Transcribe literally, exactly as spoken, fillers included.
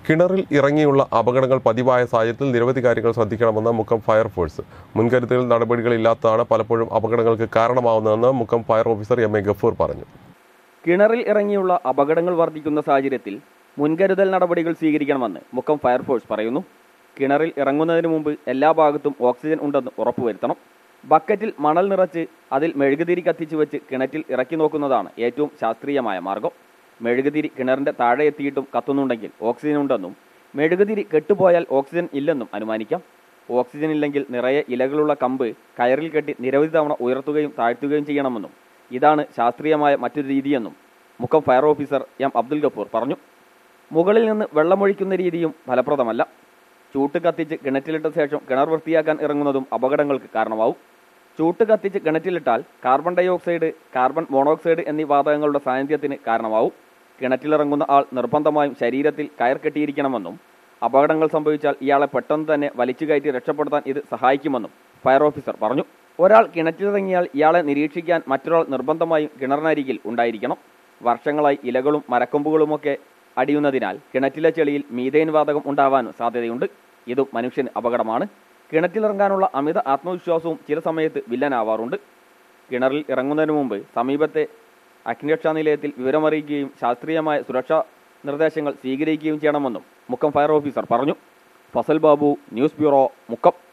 കിണറിൽ ഇറങ്ങിയുള്ള അപകടങ്ങൾ പതിവായ സാഹചര്യത്തിൽ നിരവധി കാര്യങ്ങൾ ശ്രദ്ധിക്കണമെന്ന് മുക്കം ഫയർഫോഴ്സ്. മുൻകരുതൽ നടപടികളില്ലാത്തതാണ് പലപ്പോഴും അപകടങ്ങൾക്ക് കാരണമാവുന്നതെന്ന് Mukkam fire officer M A Gafoor പറഞ്ഞു. കിണറിൽ ഇറങ്ങിയുള്ള അപകടങ്ങൾ വർദ്ധിക്കുന്ന സാഹചര്യത്തിൽ മുൻകരുതൽ നടപടികൾ സ്വീകരിക്കണമെന്ന് മുക്കം ഫയർഫോഴ്സ് പറയുന്നു. കിണറിൽ ഇറങ്ങുന്നതിന് മുമ്പ് എല്ലാ ഭാഗത്തും ഓക്സിജൻ ഉണ്ടെന്ന് ഉറപ്പുവരുത്തണം. ബക്കറ്റിൽ മണൽ നിറച്ച് അതിൽ മെഴുകുതിരി കത്തിച്ചു വെച്ച് കിണറ്റിൽ ഇറക്കി നോക്കുന്നതാണ് ഏറ്റവും ശാസ്ത്രീയമായ മാർഗം. മെഴുകുതിരി കിണറിൻ്റെ താഴെ എത്തിയിട്ടും കത്തുന്നുണ്ടെങ്കിൽ ഓക്സിജൻ ഉണ്ടെന്നും മെഴുകുതിരി കെട്ടുപോയാൽ ഓക്സിജൻ ഇല്ലെന്നും അനുമാനിക്കാം. ഓക്സിജൻ ഇല്ലെങ്കിൽ നിറയെ ഇലകളുള്ള കമ്പ് കയറിൽ കെട്ടി നിരവധി തവണ ഉയർത്തുകയും താഴ്ത്തുകയും ചെയ്യണമെന്നും ഇതാണ് ശാസ്ത്രീയമായ മറ്റൊരു രീതിയെന്നും Mukkam fire officer M Abdul Gafoor പറഞ്ഞു. മുകളിൽ നിന്ന് വെള്ളമൊഴിക്കുന്ന രീതിയും ഫലപ്രദമല്ല. ചൂട്ട് കത്തിച്ച് കിണറ്റിലിട്ട ശേഷം കിണർ വൃത്തിയാക്കാൻ ഇറങ്ങുന്നതും അപകടങ്ങൾക്ക് കാരണമാവും. ചൂട്ട് കത്തിച്ച് കിണറ്റിലിട്ടാൽ carbon dioxide, carbon monoxide എന്നീ വാതകങ്ങളുടെ സാന്നിധ്യത്തിന് കാരണമാവും. കിണറ്റിലിറങ്ങുന്ന ആൾ നിർബന്ധമായും ശരീരത്തിൽ കയർ കെട്ടിയിരിക്കണമെന്നും അപകടങ്ങൾ സംഭവിച്ചാൽ ഇയാളെ പെട്ടെന്ന് തന്നെ വലിച്ചു കയറ്റി രക്ഷപ്പെടുത്താൻ ഇത് സഹായിക്കുമെന്നും ഫയർ ഓഫീസർ പറഞ്ഞു. ഒരാൾ കിണറ്റിലിറങ്ങിയാൽ ഇയാളെ നിരീക്ഷിക്കാൻ മറ്റൊരാൾ നിർബന്ധമായും കിണറിനരികിൽ ഉണ്ടായിരിക്കണം. വർഷങ്ങളായി ഇലകളും മരക്കൊമ്പുകളുമൊക്കെ അടിയുന്നതിനാൽ കിണറ്റിലെ ചെളിയിൽ മീഥേൻ വാതകം ഉണ്ടാവാനും സാധ്യതയുണ്ട്. ഇതും മനുഷ്യന് അപകടമാണ്. കിണറ്റിലിറങ്ങാനുള്ള അമിത ആത്മവിശ്വാസവും ചില സമയത്ത് വില്ലനാവാറുണ്ട്. കിണറിൽ ഇറങ്ങുന്നതിന് മുമ്പ് സമീപത്തെ അഗ്നിരക്ഷാ നിലയത്തിൽ വിവരമറിയിക്കുകയും ശാസ്ത്രീയമായ സുരക്ഷാ നിർദ്ദേശങ്ങൾ സ്വീകരിക്കുകയും ചെയ്യണമെന്നും മുക്കം ഫയർ ഓഫീസർ പറഞ്ഞു. Fazal Babu, news bureau, Mukkam.